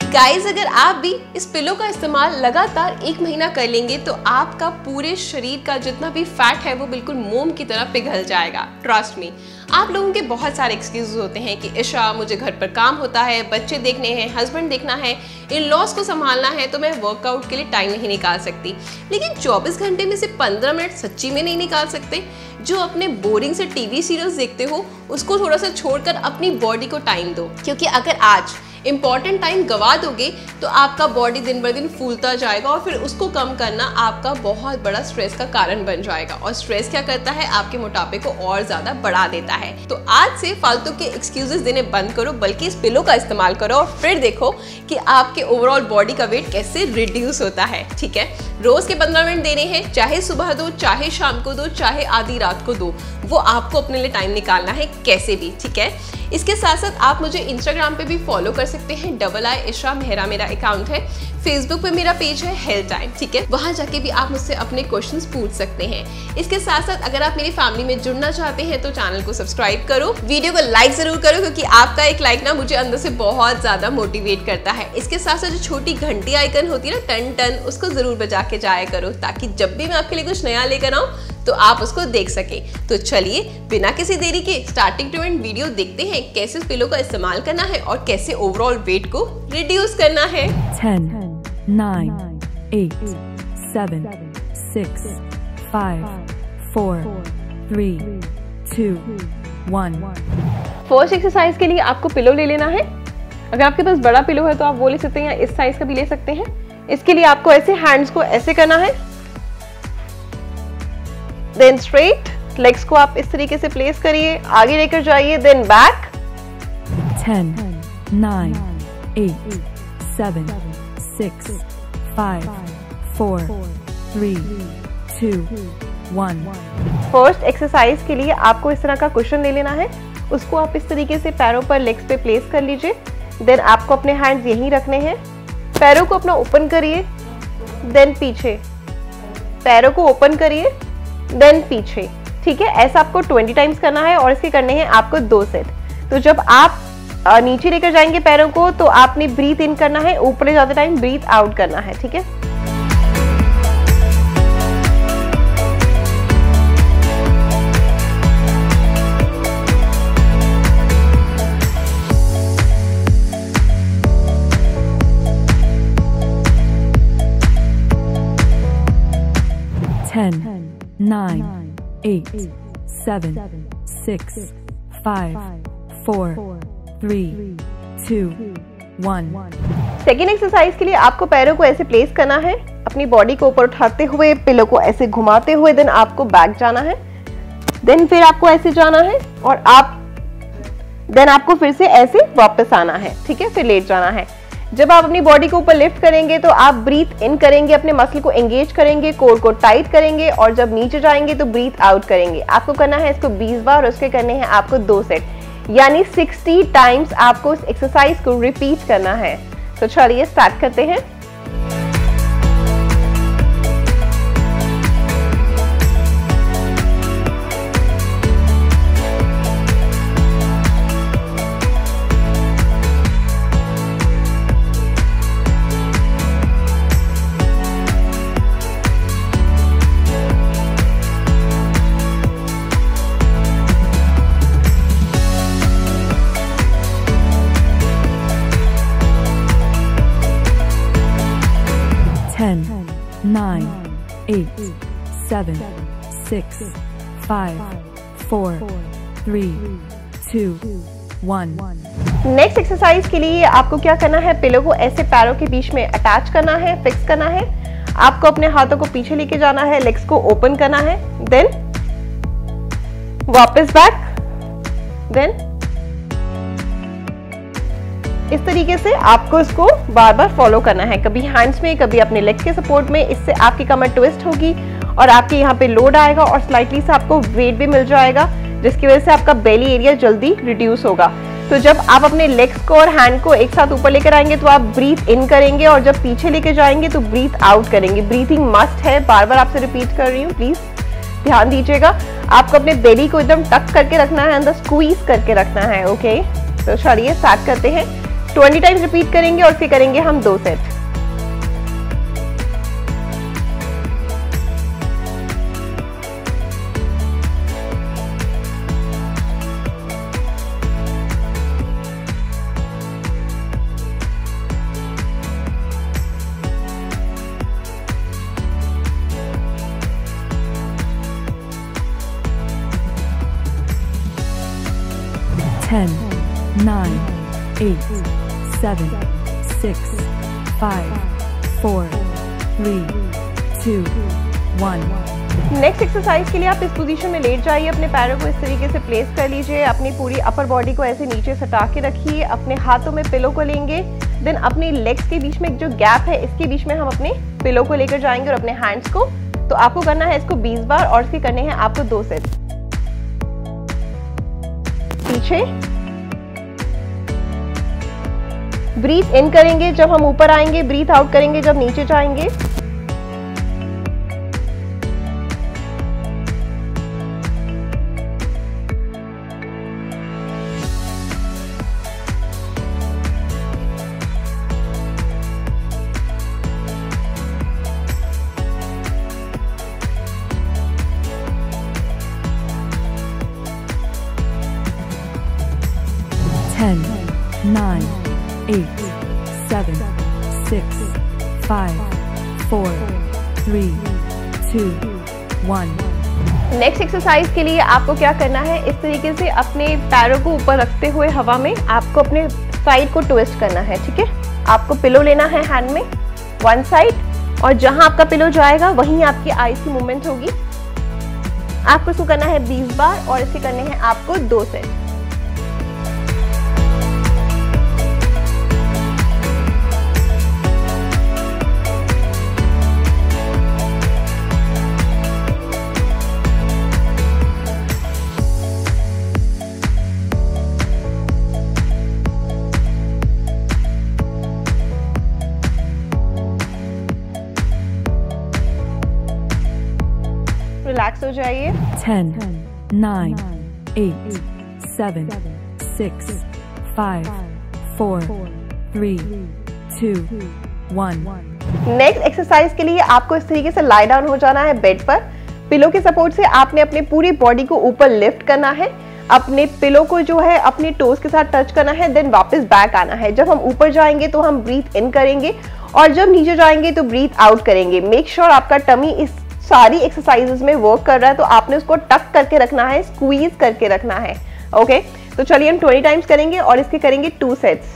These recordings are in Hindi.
गाइस, अगर आप भी इस पिलो का इस्तेमाल लगातार 1 महीना कर लेंगे तो आपका पूरे शरीर का जितना भी फैट है वो बिल्कुल मोम की तरह पिघल जाएगा। Trust me. आप लोगों के बहुत सारे एक्सक्यूज होते हैं कि ईशा, मुझे घर पर काम होता है, बच्चे देखने हैं, हस्बैंड देखना है, इन लॉस को संभालना है, तो मैं वर्कआउट के लिए टाइम नहीं निकाल सकती। लेकिन 24 घंटे में से 15 मिनट सच्ची में नहीं निकाल सकते? जो अपने बोरिंग से टीवी सीरियल्स देखते हो उसको थोड़ा सा छोड़कर अपनी बॉडी को टाइम दो, क्योंकि अगर आज इंपॉर्टेंट टाइम गवा दोगे तो आपका बॉडी दिन ब दिन फूलता जाएगा और फिर उसको कम करना आपका बहुत बड़ा स्ट्रेस का कारण बन जाएगा। और स्ट्रेस क्या करता है? आपके मोटापे को और ज्यादा बढ़ा देता है। तो आज से फालतू के एक्सक्यूजेस देने बंद करो, बल्कि इस पिलो का इस्तेमाल करो और फिर देखो कि आपके ओवरऑल बॉडी का वेट कैसे रिड्यूस होता है। ठीक है, रोज के 15 मिनट देने हैं, चाहे सुबह दो, चाहे शाम को दो, चाहे आधी रात को दो, वो आपको अपने लिए टाइम निकालना है कैसे भी। ठीक है, इसके साथ साथ आप मुझे इंस्टाग्राम पे भी फॉलो कर सकते हैं, #ISHA मेहरा मेरा अकाउंट है। फेसबुक पे मेरा पेज है हेल्थ टाइम। ठीक है, वहां जाके भी आप मुझसे अपने क्वेश्चंस पूछ सकते हैं। इसके साथ साथ अगर आप मेरी फैमिली में जुड़ना चाहते हैं तो चैनल को सब्सक्राइब करो, वीडियो को लाइक जरूर करो, क्योंकि आपका एक लाइक ना मुझे अंदर से बहुत ज्यादा मोटिवेट करता है। इसके साथ साथ जो छोटी घंटी आइकन होती है ना, टन टन, उसको जरूर बजा के जाया करो, ताकि जब भी मैं आपके लिए कुछ नया लेकर आऊं तो आप उसको देख सके। तो चलिए बिना किसी देरी के स्टार्टिंग टू एंड वीडियो देखते हैं, कैसे इस पिलो का इस्तेमाल करना है और कैसे ओवरऑल वेट को रिड्यूस करना है। 10, 9, 8, 7, 6, 5, 4, 3, 2, 1। फर्स्ट एक्सरसाइज के लिए आपको पिलो ले लेना है। अगर आपके पास बड़ा पिलो है तो आप वो ले सकते हैं, या इस साइज का भी ले सकते हैं। इसके लिए आपको ऐसे हैंड्स को ऐसे करना है, देन स्ट्रेट, लेग्स को आप इस तरीके से प्लेस करिए, आगे लेकर जाइए, देन बैक। 10, 9, 8, 7, 6, 5, 4, 3, 2, 1। फर्स्ट एक्सरसाइज के लिए आपको इस तरह का कुशन ले लेना है, उसको आप इस तरीके से पैरों पर, लेग्स पे प्लेस कर लीजिए। देन आपको अपने हैंड्स यहीं रखने हैं, पैरों को अपना ओपन करिए, देन पीछे, पैरों को ओपन करिए, देन पीछे। ठीक है, ऐसा आपको 20 टाइम्स करना है और इसके करने हैं आपको 2 सेट। तो जब आप नीचे लेकर जाएंगे पैरों को तो आपने ब्रीथ इन करना है, ऊपर ले जाते टाइम ब्रीथ आउट करना है। ठीक है, Ten, 9, 8, 7, 6, 5, 4, 3, 2, 1। सेकेंड एक्सरसाइज के लिए आपको पैरों को ऐसे प्लेस करना है, अपनी बॉडी को ऊपर उठाते हुए, पिलो को ऐसे घुमाते हुए, देन आपको बैक जाना है, देन फिर आपको ऐसे जाना है और देन आपको फिर से ऐसे वापस आना है। ठीक है, फिर लेट जाना है। जब आप अपनी बॉडी को ऊपर लिफ्ट करेंगे तो आप ब्रीथ इन करेंगे, अपने मसल को एंगेज करेंगे, कोर को टाइट करेंगे, और जब नीचे जाएंगे तो ब्रीथ आउट करेंगे। आपको करना है इसको 20 बार और उसके करने हैं आपको 2 सेट, यानी 60 टाइम्स आपको इस एक्सरसाइज को रिपीट करना है। तो चलिए स्टार्ट करते हैं। Ten, 9, 8, 7, 6, 5, 4, 3, 2, 1। नेक्स्ट एक्सरसाइज के लिए आपको क्या करना है? पिलो को ऐसे पैरों के बीच में अटैच करना है, फिक्स करना है। आपको अपने हाथों को पीछे लेके जाना है, लेग्स को ओपन करना है, देन वापस बैक, देन इस तरीके से आपको इसको बार बार फॉलो करना है, कभी हैंड्स में, कभी अपने लेग्स के सपोर्ट में। इससे आपकी कमर ट्विस्ट होगी और आपके यहाँ पे लोड आएगा और स्लाइटली से आपको वेट भी मिल जाएगा, जिसकी वजह से आपका बेली एरिया जल्दी रिड्यूस होगा। तो जब आप अपने लेग्स को और हैंड को एक साथ ऊपर लेकर आएंगे तो आप ब्रीथ इन करेंगे, और जब पीछे लेके जाएंगे तो ब्रीथ आउट करेंगे। ब्रीथिंग मस्ट है, बार बार आपसे रिपीट कर रही हूँ, प्लीज ध्यान दीजिएगा। आपको अपने बेली को एकदम टक करके रखना है, अंदर स्क्वीज करके रखना है। ओके, तो चलिए स्टार्ट करते हैं। 20 टाइम्स रिपीट करेंगे और फिर करेंगे हम 2 सेट। Ten, 9, 8, 7, 6, 5, 4, 3, 2, 1। नेक्स्ट एक्सरसाइज के लिए आप इस पोजीशन में लेट जाइए, अपने पैरों को इस तरीके से प्लेस कर लीजिए, अपनी पूरी अपर बॉडी को ऐसे नीचे सटा के रखिए, अपने हाथों में पिलो को लेंगे, देन अपने लेग्स के बीच में जो गैप है इसके बीच में हम अपने पिलो को लेकर जाएंगे और अपने हैंड्स को, तो आपको करना है इसको 20 बार और इसके करने हैं आपको 2 सेट। पीछे ब्रीथ इन करेंगे जब हम ऊपर आएंगे, ब्रीथ आउट करेंगे जब नीचे जाएंगे। Ten, 9, 8, 7, 6, 5, 4, 3, 2, 1। नेक्स्ट एक्सरसाइज के लिए आपको क्या करना है, इस तरीके से अपने पैरों को ऊपर रखते हुए हवा में आपको अपने साइड को ट्विस्ट करना है, ठीक है। आपको पिलो लेना है हैंड में वन साइड और जहां आपका पिलो जाएगा वहीं आपकी आईज की मूवमेंट होगी। आपको इसको करना है 20 बार और इसके करने हैं आपको 2 सेट। रिलैक्स हो जाइए। 10, 9, 8, 7, 6, 5, 4, 3, 2, 1। नेक्स्ट एक्सरसाइज के लिए आपको इस तरीके से लाई डाउन हो जाना है बेड पर। पिलो के सपोर्ट से आपने अपनी पूरी बॉडी को ऊपर लिफ्ट करना है, अपने पिलो को जो है अपने टोज के साथ टच करना है, देन वापस बैक आना है। जब हम ऊपर जाएंगे तो हम ब्रीथ इन करेंगे और जब नीचे जाएंगे तो ब्रीथ आउट करेंगे। मेक श्योर आपका टमी इस सारी एक्सरसाइजेस में वर्क कर रहा है, तो आपने उसको टक करके रखना है, स्क्वीज करके रखना है। ओके, तो चलिए हम 20 टाइम्स करेंगे और इसके करेंगे 2 सेट्स।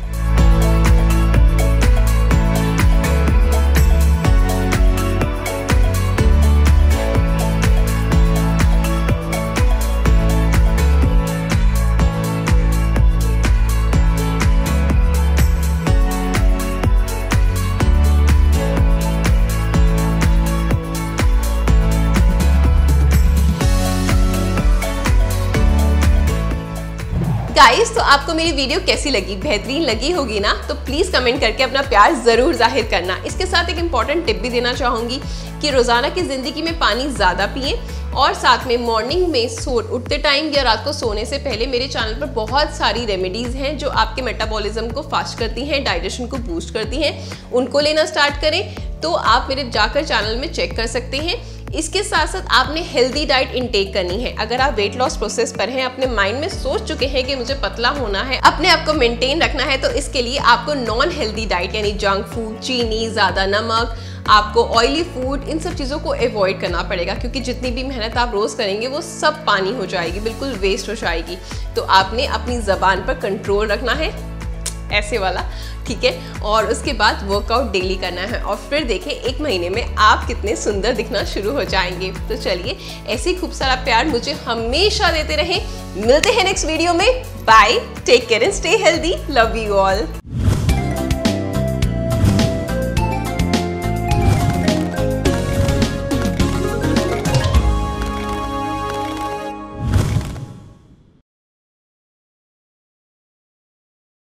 गाइस, तो आपको मेरी वीडियो कैसी लगी? बेहतरीन लगी होगी ना? तो प्लीज़ कमेंट करके अपना प्यार ज़रूर जाहिर करना। इसके साथ एक इम्पॉर्टेंट टिप भी देना चाहूँगी कि रोज़ाना की ज़िंदगी में पानी ज़्यादा पिएं और साथ में मॉर्निंग में उठते टाइम या रात को सोने से पहले मेरे चैनल पर बहुत सारी रेमेडीज़ हैं जो आपके मेटाबॉलिज्म को फास्ट करती हैं, डाइजेशन को बूस्ट करती हैं। उनको लेना स्टार्ट करें तो आप मेरे जाकर चैनल में चेक कर सकते हैं। इसके साथ साथ आपने हेल्दी डाइट इनटेक करनी है। अगर आप वेट लॉस प्रोसेस पर हैं, अपने माइंड में सोच चुके हैं कि मुझे पतला होना है, अपने आप को मेंटेन रखना है, तो इसके लिए आपको नॉन हेल्दी डाइट यानी जंक फूड, चीनी, ज़्यादा नमक, आपको ऑयली फूड, इन सब चीज़ों को अवॉइड करना पड़ेगा, क्योंकि जितनी भी मेहनत आप रोज़ करेंगे वो सब पानी हो जाएगी, बिल्कुल वेस्ट हो जाएगी। तो आपने अपनी ज़बान पर कंट्रोल रखना है, ऐसे वाला, ठीक है। और उसके बाद वर्कआउट डेली करना है और फिर देखें 1 महीने में आप कितने सुंदर दिखना शुरू हो जाएंगे। तो चलिए, ऐसे ही खूब सारा प्यार मुझे हमेशा देते रहें। मिलते हैं नेक्स्ट वीडियो में। Bye, take care and stay healthy, love you all.